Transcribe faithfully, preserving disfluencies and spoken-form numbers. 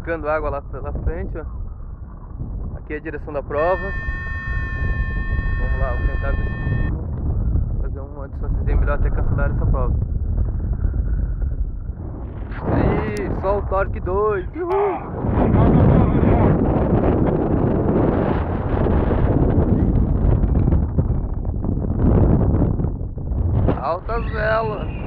pingando água lá na frente, ó. Aqui é a direção da prova. Vamos lá, vou tentar ver se consigo fazer uma distância melhor até cancelar essa prova. Aí, só o Torque dois. Uhul. Altas velas.